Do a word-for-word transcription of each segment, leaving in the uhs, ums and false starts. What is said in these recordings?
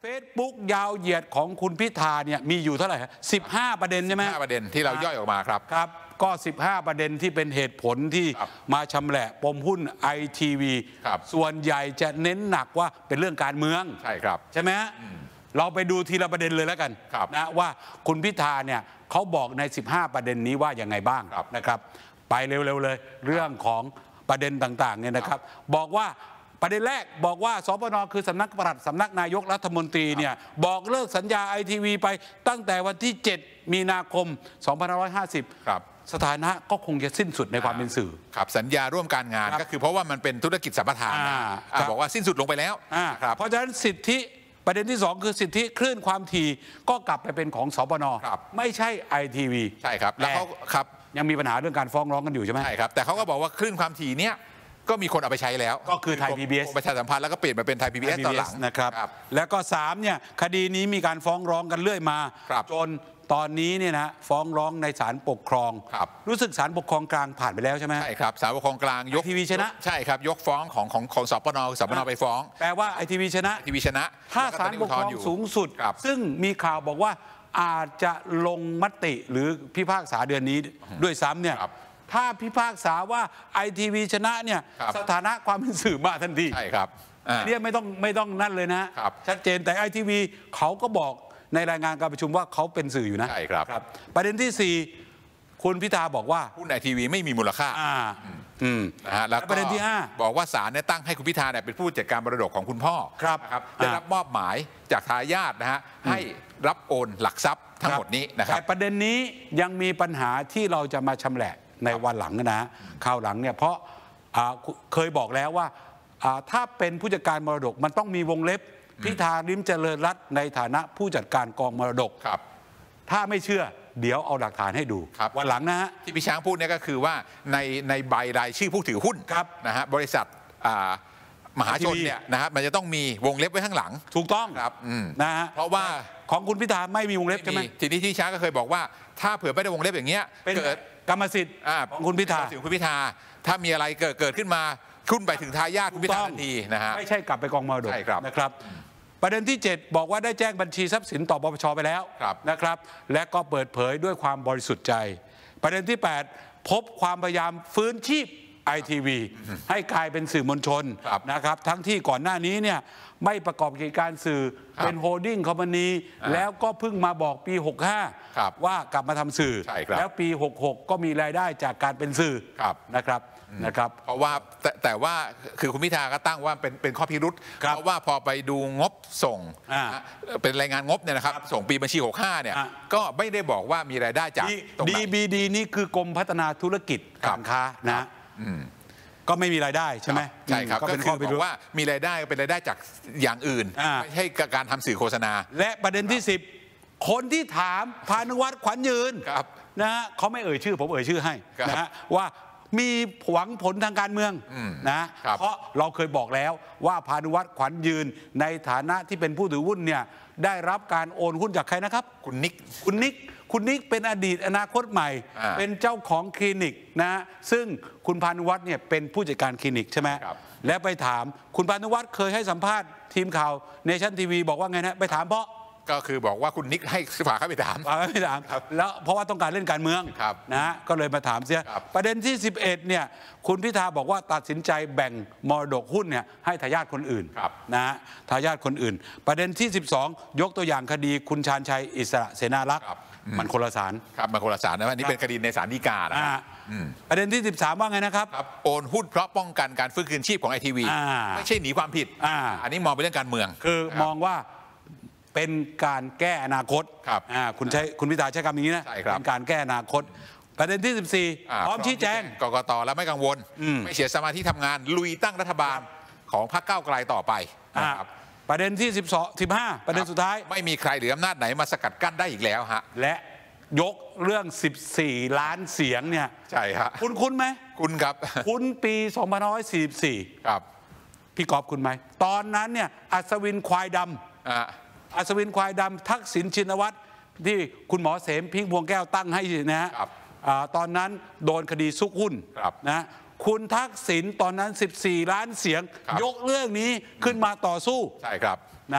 ฟซบุ๊กยาวเหยียดของคุณพิธาเนี่ยมีอยู่เท่าไหร่สิบห้าประเด็นใช่ไหมสิบห้าประเด็นที่เราย่อยออกมาครับครับก็สิบห้าประเด็นที่เป็นเหตุผลที่มาชำแหละปมหุ้นไอทีวีส่วนใหญ่จะเน้นหนักว่าเป็นเรื่องการเมืองใช่ครับใช่ไหมเราไปดูทีละประเด็นเลยแล้วกันนะว่าคุณพิธาเนี่ยเขาบอกในสิบห้าประเด็นนี้ว่ายังไงบ้างนะครับไปเร็วๆเลยเรื่องของประเด็นต่างๆเนี่ยนะครับบอกว่าประเด็นแรกบอกว่าสปน.คือสำนักปลัดสำนักนายกรัฐมนตรีเนี่ยบอกเลิกสัญญาไอทีวีไปตั้งแต่วันที่เจ็ดมีนาคมสองพันห้าร้อยห้าสิบครับสถานะก็คงจะสิ้นสุดในความเป็นสื่อครับสัญญาร่วมการงานก็คือเพราะว่ามันเป็นธุรกิจสัมปทานบอกว่าสิ้นสุดลงไปแล้วครับเพราะฉะนั้นสิทธิประเด็นที่สองคือสิทธิคลื่นความถี่ก็กลับไปเป็นของสปน.ไม่ใช่ไอทีวีใช่ครับแล้วเขาครับยังมีปัญหาเรื่องการฟ้องร้องกันอยู่ใช่ไหมใช่ครับแต่เขาก็บอกว่าคลื่นความถี่เนี้ยก็มีคนเอาไปใช้แล้วก็คือไทย พี บี เอสประชาสัมพันธ์แล้วก็เปลี่ยนมาเป็นไทย พี บี เอส ตอนหลังนะครับแล้วก็สามเนี่ยคดีนี้มีการฟ้องร้องกันเรื่อยมาจนตอนนี้เนี่ยนะฟ้องร้องในศาลปกครองรู้สึกศาลปกครองกลางผ่านไปแล้วใช่ไหมใช่ครับศาลปกครองกลางยกทีวีชนะใช่ครับยกฟ้องของของของสปน.สปน.ไปฟ้องแปลว่าไอทีวีชนะทีวีชนะถ้าศาลปกครองสูงสุดซึ่งมีข่าวบอกว่าอาจจะลงมติหรือพิพากษาเดือนนี้ด้วยซ้ำเนี่ยถ้าพิพากษาว่าไอทีวีชนะเนี่ยสถานะความเป็นสื่อมาทันทีใช่ครับอันนี้ไม่ต้องไม่ต้องนั่นเลยนะชัดเจนแต่ไอทีวีเขาก็บอกในรายงานการประชุมว่าเขาเป็นสื่ออยู่นะใช่ครับประเด็นที่สี่คุณพิธาบอกว่าหุ้นไอทีวีไม่มีมูลค่านะฮะแล้วประเด็นที่ห้าบอกว่าศาลเนี่ยตั้งให้คุณพิธาเนี่ยเป็นผู้จัดการมรดกของคุณพ่อครับได้รับมอบหมายจากทายาทนะฮะให้รับโอนหลักทรัพย์ทั้งหมดนี้นะครับแต่ประเด็นนี้ยังมีปัญหาที่เราจะมาชำแหละในวันหลังนะข่าวหลังเนี่ยเพราะเคยบอกแล้วว่าถ้าเป็นผู้จัดการมรดกมันต้องมีวงเล็บพิธาลิ้มเจริญรัตน์ในฐานะผู้จัดการกองมรดกครับถ้าไม่เชื่อเดี๋ยวเอาหลักฐานให้ดูวันหลังนะฮะที่พี่ช้างพูดเนี่ยก็คือว่าในในใบรายชื่อผู้ถือหุ้นนะฮะบริษัทมหาชนเนี่ยนะฮะมันจะต้องมีวงเล็บไว้ข้างหลังถูกต้องครับนะฮะเพราะว่าของคุณพิธาไม่มีวงเล็บใช่ไหมทีนี้ที่ช้างก็เคยบอกว่าถ้าเผื่อไม่ได้วงเล็บอย่างเงี้ยเกิดกรรมสิทธิ์ของคุณพิธาถึงคุณพิธาถ้ามีอะไรเกิดเกิดขึ้นมาขึ้นไปถึงทายาทคุณพิธาทันทีนะฮะไม่ใช่กลับไปกองมรดกนะครับประเด็นที่เจ็ดบอกว่าได้แจ้งบัญชีทรัพย์สินต่อปปชไปแล้วนะครับและก็เปิดเผยด้วยความบริสุทธิ์ใจประเด็นที่แปดพบความพยายามฟื้นชีพไอทีวีให้กลายเป็นสื่อมวลชนนะครับทั้งที่ก่อนหน้านี้เนี่ยไม่ประกอบกิจการสื่อเป็นโฮลดิ้งคอมพานีแล้วก็เพิ่งมาบอกปีหกห้าว่ากลับมาทำสื่อแล้วปีหกหกก็มีรายได้จากการเป็นสื่อนะครับนะครับเพราะว่าแต่แต่ว่าคือคุณพิธาก็ตั้งว่าเป็นเป็นข้อพิรุษเพราะว่าพอไปดูงบส่งเป็นรายงานงบเนี่ยนะครับส่งปีบัญชีหกห้าเนี่ยก็ไม่ได้บอกว่ามีรายได้จากตรงไหนดี บี ดี นี่คือกรมพัฒนาธุรกิจการค้านะก็ไม่มีรายได้ใช่ไหมใช่ครับก็เป็นข้อพิรุษว่ามีรายได้เป็นรายได้จากอย่างอื่นไม่ใช่การทำสื่อโฆษณาและประเด็นที่สิบคนที่ถามพานุวัฒน์ขวัญยืนนะฮะเขาไม่เอ่ยชื่อผมเอ่ยชื่อให้นะฮะว่ามีหวังผลทางการเมืองนะเพราะเราเคยบอกแล้วว่าพานุวัฒน์ขวัญยืนในฐานะที่เป็นผู้ถือหุ้นเนี่ยได้รับการโอนหุ้นจากใครนะครับคุณนิกคุณนิกคุณนิกเป็นอดีตอนาคตใหม่เป็นเจ้าของคลินิกนะซึ่งคุณพานุวัฒน์เนี่ยเป็นผู้จัดการคลินิกใช่ไหมและไปถามคุณพานุวัฒน์เคยให้สัมภาษณ์ทีมข่าวเนชั่นทีวีบอกว่าไงนะไปถามเพราะก็คือบอกว่าคุณนิกให้ฝากเข้าไปถามฝากเข้าไปถามแล้วเพราะว่าต้องการเล่นการเมืองนะฮะก็เลยมาถามเสียประเด็นที่สิบเอ็ดเนี่ยคุณพิธาบอกว่าตัดสินใจแบ่งมรดกหุ้นเนี่ยให้ทายาทคนอื่นนะฮะทายาทคนอื่นประเด็นที่สิบสองยกตัวอย่างคดีคุณชาญชัยอิสระเสนารักษ์มันคนละศาลครับมันคนละศาลนะนี่เป็นคดีในศาลฎีกานะครับประเด็นที่สิบสามว่าไงนะครับโอนหุ้นเพราะป้องกันการฟื้นคืนชีพของไอทีวีไม่ใช่หนีความผิดอันนี้มองเป็นเรื่องการเมืองคือมองว่าเป็นการแก้อนาคตคุณใช้คุณพิธาใช้คำนี้นะเป็นการแก้อนาคตประเด็นที่สิบสี่พร้อมชี้แจงกกต.แล้วไม่กังวลไม่เสียสมาธิทำงานลุยตั้งรัฐบาลของพรรคก้าวไกลต่อไปนะครับประเด็นที่สิบสอง สิบห้าประเด็นสุดท้ายไม่มีใครหรืออำนาจไหนมาสกัดกั้นได้อีกแล้วฮะและยกเรื่องสิบสี่ล้านเสียงเนี่ยใช่ฮะคุณคุ้นไหมคุณครับคุณปีสองพันห้าร้อยสี่สิบสี่ครับพี่กอบคุณไหมตอนนั้นเนี่ยอัศวินควายดำอัศวินควายดำทักษิณชินวัตรที่คุณหมอเสมพิงค์พวงแก้วตั้งให้นะฮะตอนนั้นโดนคดีซุกหุ้นนะคุณทักษิณตอนนั้นสิบสี่ล้านเสียงยกเรื่องนี้ขึ้นมาต่อสู้ใช่ครับนะ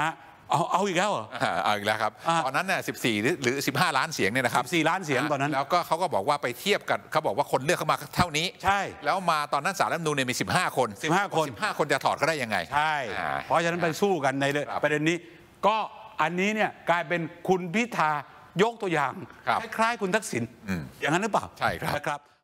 เอาเอาอีกแล้วเหรอเอาอีกแล้วครับตอนนั้นเนี่ยสิบสี่หรือสิบห้าล้านเสียงเนี่ยนะครับสิบสี่ล้านเสียงตอนนั้นแล้วก็เขาก็บอกว่าไปเทียบกันเขาบอกว่าคนเลือกเข้ามาเท่านี้ใช่แล้วมาตอนนั้นศาลรัฐธรรมนูญเนี่ยมีสิบห้าคนสิบห้าคนสิบห้าคนจะถอดเขาได้ยังไงใช่เพราะฉะนั้นไปสู้กันในประเด็นนี้ก็อันนี้เนี่ยกลายเป็นคุณพิธายกตัวอย่างคล้ายๆคุณทักษิณอย่างนั้นหรือเปล่าใช่ครับ